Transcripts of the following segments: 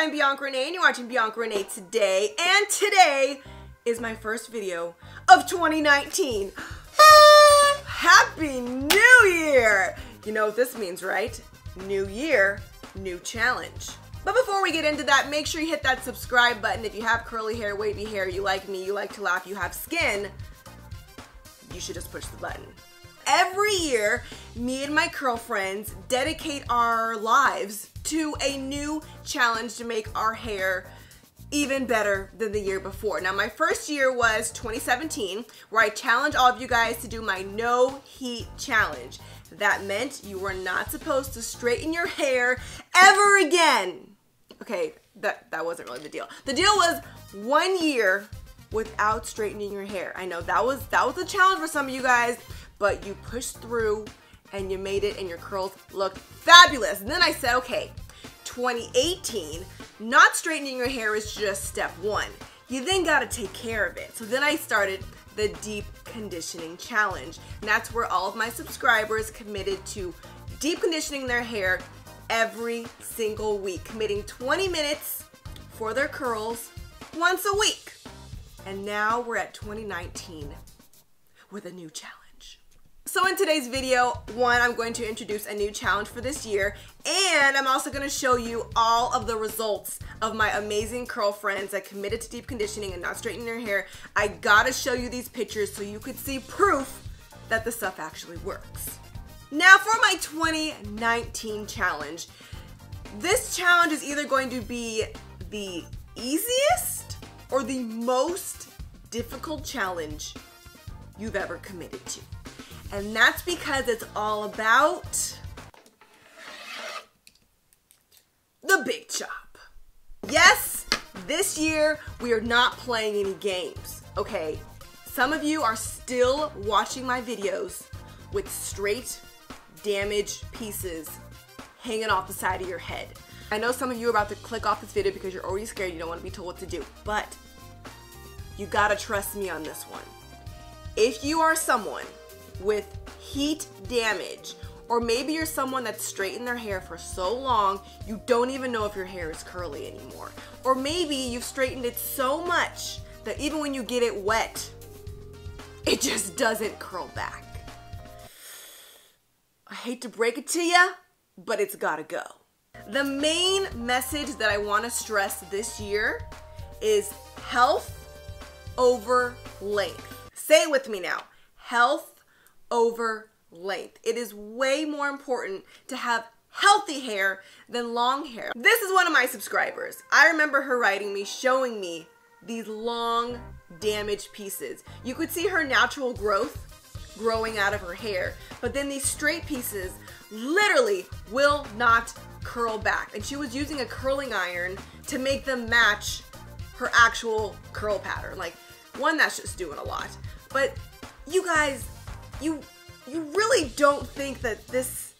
I'm Bianca Renee and you're watching Bianca Renee Today, and today is my first video of 2019. Happy New Year! You know what this means, right? New year, new challenge. But before we get into that, make sure you hit that subscribe button. If you have curly hair, wavy hair, you like me, you like to laugh, you have skin, you should just push the button. Every year, me and my girlfriends dedicate our lives to a new challenge to make our hair even better than the year before. Now, my first year was 2017, where I challenged all of you guys to do my no heat challenge. That meant you were not supposed to straighten your hair ever again. Okay, that wasn't really the deal. The deal was 1 year without straightening your hair. I know that was a challenge for some of you guys, but you pushed through and you made it and your curls looked fabulous. And then I said, okay, 2018, not straightening your hair is just step one. You then gotta take care of it. So then I started the deep conditioning challenge. And that's where all of my subscribers committed to deep conditioning their hair every single week, committing 20 minutes for their curls once a week. And now we're at 2019 with a new challenge. So in today's video, I'm going to introduce a new challenge for this year, and I'm also going to show you all of the results of my amazing curl friends that committed to deep conditioning and not straightening their hair. I gotta show you these pictures so you could see proof that the stuff actually works. Now for my 2019 challenge, this challenge is either going to be the easiest or the most difficult challenge you've ever committed to. And that's because it's all about the big chop. Yes, this year we are not playing any games, okay? Some of you are still watching my videos with straight, damaged pieces hanging off the side of your head. I know some of you are about to click off this video because you're already scared, you don't want to be told what to do, but you gotta trust me on this one. If you are someone with heat damage, or maybe you're someone that's straightened their hair for so long you don't even know if your hair is curly anymore, or maybe you've straightened it so much that even when you get it wet, it just doesn't curl back. I hate to break it to you, but it's gotta go. The main message that I want to stress this year is health over length. Say it with me now. Health over length. It is way more important to have healthy hair than long hair. This is one of my subscribers. I remember her writing me, showing me these long damaged pieces. You could see her natural growth growing out of her hair, but then these straight pieces literally will not curl back. And she was using a curling iron to make them match her actual curl pattern. Like, one, that's just doing a lot. But you guys, you really don't think that this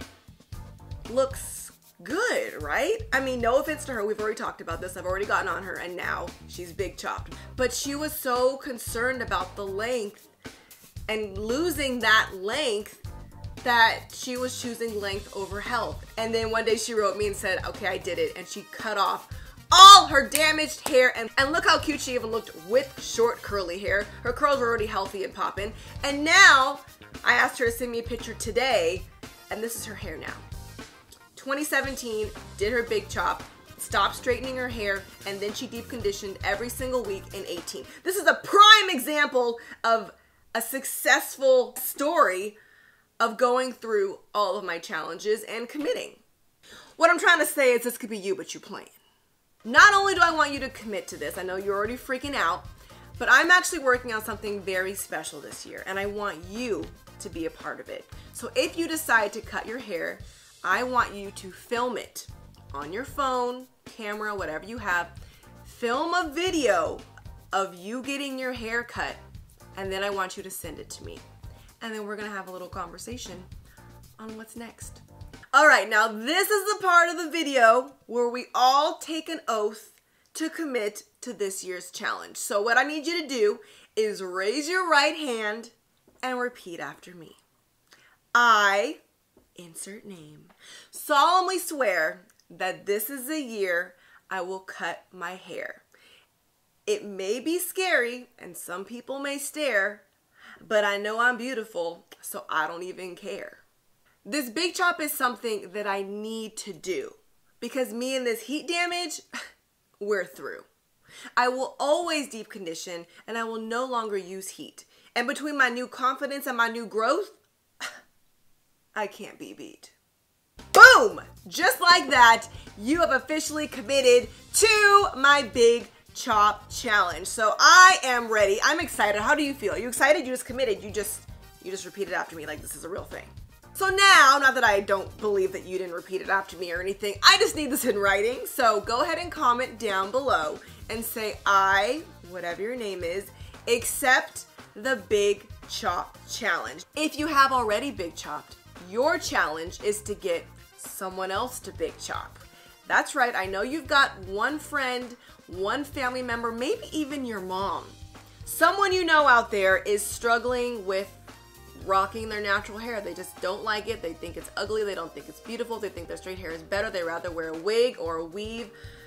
looks good, right? I mean, no offense to her, we've already talked about this, I've already gotten on her, and now she's big chopped. But she was so concerned about the length and losing that length that she was choosing length over health. And then one day she wrote me and said, okay, I did it, and she cut off all her damaged hair, and look how cute she even looked with short curly hair. Her curls were already healthy and popping, and now I asked her to send me a picture today, and this is her hair now. 2017, did her big chop, stopped straightening her hair, and then she deep conditioned every single week in 18. This is a prime example of a successful story of going through all of my challenges and committing. What I'm trying to say is this could be you, but you're playing. Not only do I want you to commit to this, I know you're already freaking out, but I'm actually working on something very special this year, and I want you to be a part of it. So if you decide to cut your hair, I want you to film it on your phone, camera, whatever you have. Film a video of you getting your hair cut, and then I want you to send it to me. And then we're gonna have a little conversation on what's next. All right, now this is the part of the video where we all take an oath to commit to this year's challenge. So what I need you to do is raise your right hand and repeat after me. I, insert name, solemnly swear that this is the year I will cut my hair. It may be scary and some people may stare, but I know I'm beautiful, so I don't even care. This big chop is something that I need to do because me and this heat damage, we're through. I will always deep condition and I will no longer use heat. And between my new confidence and my new growth, I can't be beat. Boom! Just like that, you have officially committed to my big chop challenge. So I am ready. I'm excited. How do you feel? Are you excited? You just committed. You just repeated after me like this is a real thing. So now, not that I don't believe that you didn't repeat it after me or anything, I just need this in writing. So go ahead and comment down below and say I, whatever your name is, accept the big chop challenge. If you have already big chopped, your challenge is to get someone else to big chop. That's right. I know you've got one friend, one family member, maybe even your mom. Someone you know out there is struggling with rocking their natural hair. They just don't like it. They think it's ugly. They don't think it's beautiful. They think their straight hair is better. They rather wear a wig or a weave.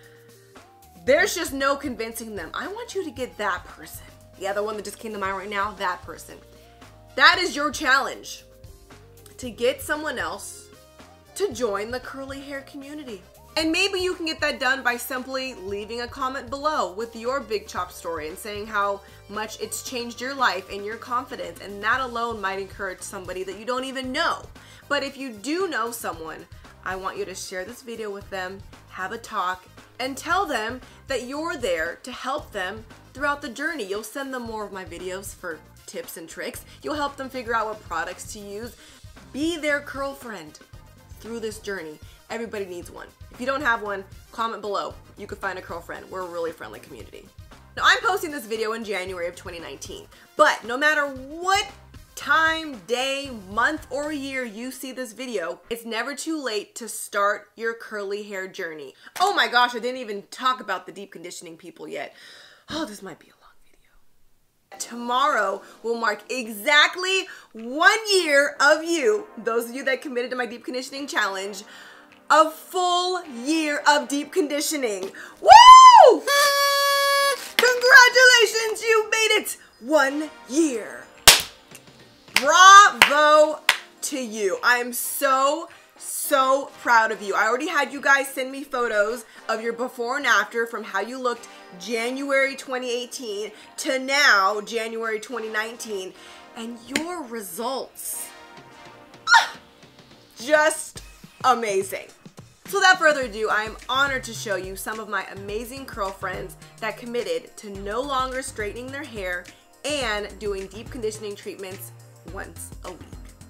There's just no convincing them. I want you to get that person. Yeah, the one that just came to mind right now, that person. That is your challenge. To get someone else to join the curly hair community. And maybe you can get that done by simply leaving a comment below with your big chop story and saying how much it's changed your life and your confidence, and that alone might encourage somebody that you don't even know. But if you do know someone, I want you to share this video with them, have a talk, and tell them that you're there to help them throughout the journey. You'll send them more of my videos for tips and tricks. You'll help them figure out what products to use. Be their curl friend through this journey. Everybody needs one. If you don't have one, comment below. You could find a curl friend. We're a really friendly community. Now, I'm posting this video in January of 2019, but no matter what time, day, month, or year you see this video, it's never too late to start your curly hair journey. Oh my gosh, I didn't even talk about the deep conditioning people yet. Oh, this might be a long video. Tomorrow will mark exactly 1 year of you, those of you that committed to my deep conditioning challenge, a full year of deep conditioning. Woo! Congratulations, you made it 1 year. Bravo to you. I am so proud of you. I already had you guys send me photos of your before and after from how you looked January 2018 to now, January 2019, and your results, just amazing. So without further ado, I am honored to show you some of my amazing curl friends that committed to no longer straightening their hair and doing deep conditioning treatments once a week.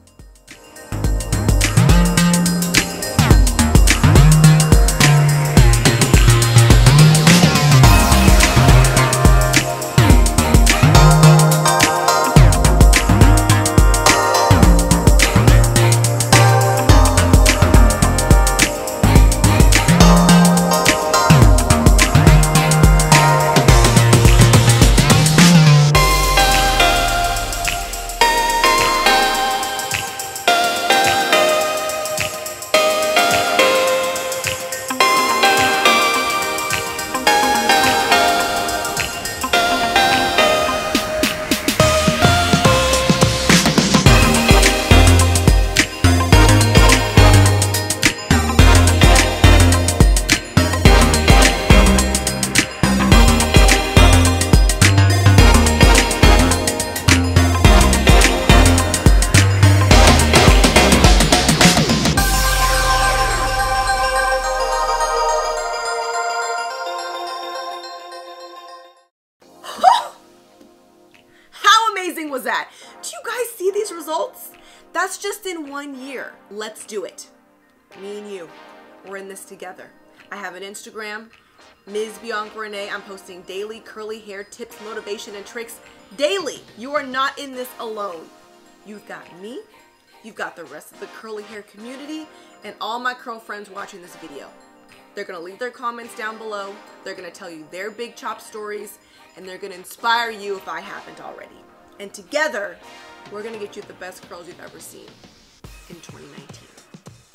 Was that? Do you guys see these results? That's just in 1 year. Let's do it. Me and you, we're in this together. I have an Instagram, Ms. Bianca Renee. I'm posting daily curly hair tips, motivation, and tricks daily. You are not in this alone. You've got me, you've got the rest of the curly hair community, and all my curl friends watching this video. They're gonna leave their comments down below. They're gonna tell you their big chop stories, and they're gonna inspire you if I haven't already. And together, we're gonna get you the best curls you've ever seen in 2019.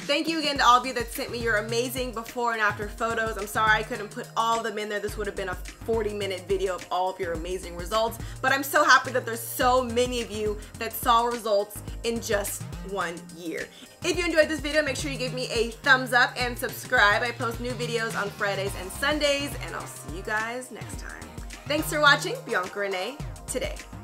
Thank you again to all of you that sent me your amazing before and after photos. I'm sorry I couldn't put all of them in there. This would have been a 40-minute video of all of your amazing results, but I'm so happy that there's so many of you that saw results in just 1 year. If you enjoyed this video, make sure you give me a thumbs up and subscribe. I post new videos on Fridays and Sundays, and I'll see you guys next time. Thanks for watching Bianca Renee Today.